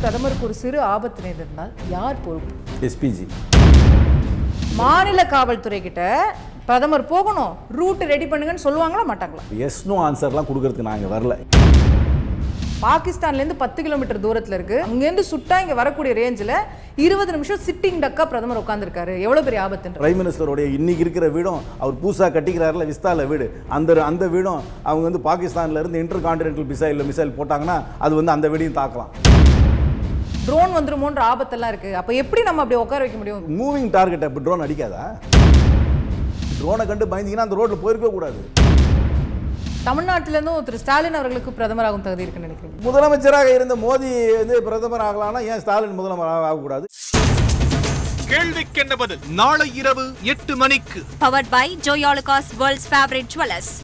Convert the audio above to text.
பிரதமருக்கு ஒரு சிறு ஆபத்து நேர்ந்தால் யார் பொறுப்பு? எஸ்பிஜி. மாநில காவல்துறை கிட்ட பிரதமர் போகணும், ரூட் ரெடி பண்ணுங்கன்னு சொல்லுவாங்களா மாட்டாங்களா? எஸ் நோ ஆன்சர்லாம் கொடுக்கறதுக்கு நாங்க வரல. பாகிஸ்தான்லேருந்து 10 கிலோமீட்டர் தூரத்தில் இருக்கு. அங்கேருந்து சுட்டா இங்கே வரக்கூடிய ரேஞ்சில் 20 நிமிஷம் சிட்டிங் டக்கா பிரதமர் உட்காந்துருக்காரு. எவ்வளோ பெரிய ஆபத்து. பிரைம் மினிஸ்டருடைய இன்னைக்கு இருக்கிற வீடும் அவர் பூசா கட்டிக்கிறாருல விஸ்தால வீடு, அந்த வீடும் அவங்க வந்து பாகிஸ்தான்ல இருந்து இன்டர் கான்டினென்டல் மிசைல் போட்டாங்கன்னா அது வந்து அந்த வீடையும் தாக்கலாம். ட்ரோன் வந்துருமோன்ற ஆபத்தெல்லாம் இருக்கு. அப்போ எப்படி நம்ம அப்படி உட்கார வைக்க முடியும்? மூவிங் டார்கெட் அப்போ ட்ரோன் அடிக்காதா? ட்ரோனை கண்டு பயந்தீங்கன்னா அந்த ரோட்ல போயிருக்க கூடாது. தமிழ்நாட்டிலிருந்தும் திரு ஸ்டாலின் அவர்களுக்கு பிரதமராகும் தகுதி இருக்குன்னு நினைக்கிறீங்க? முதலமைச்சராக இருந்த மோடி வந்து பிரதமர் ஆகலாம்னா ஏன் ஸ்டாலின் முதலமைச்சர் ஆகக்கூடாது? கேள்விக்கென்ன பதில் நாளை இரவு 8 மணிக்கு. Powered by Joyolukas World's Favorite Jewelers.